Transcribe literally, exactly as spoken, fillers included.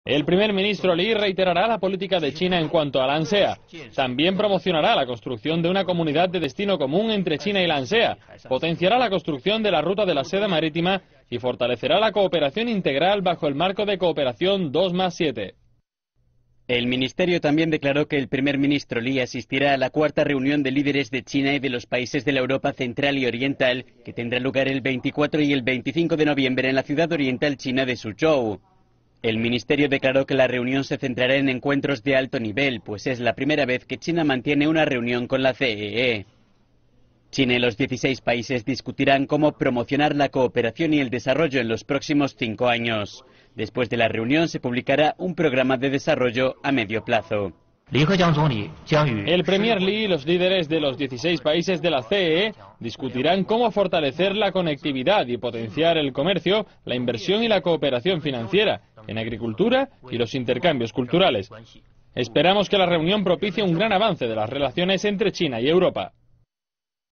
El primer ministro Li reiterará la política de China en cuanto a la ANSEA. También promocionará la construcción de una comunidad de destino común entre China y la ANSEA, potenciará la construcción de la ruta de la seda marítima y fortalecerá la cooperación integral bajo el marco de cooperación dos más siete. El ministerio también declaró que el primer ministro Li asistirá a la cuarta reunión de líderes de China y de los países de la Europa Central y Oriental, que tendrá lugar el veinticuatro y el veinticinco de noviembre en la ciudad oriental china de Suzhou. El ministerio declaró que la reunión se centrará en encuentros de alto nivel, pues es la primera vez que China mantiene una reunión con la C E E. China y los dieciséis países discutirán cómo promocionar la cooperación y el desarrollo en los próximos cinco años. Después de la reunión se publicará un programa de desarrollo a medio plazo. El premier Li y los líderes de los dieciséis países de la C E E discutirán cómo fortalecer la conectividad y potenciar el comercio, la inversión y la cooperación financiera, en agricultura y los intercambios culturales. Esperamos que la reunión propicie un gran avance de las relaciones entre China y Europa.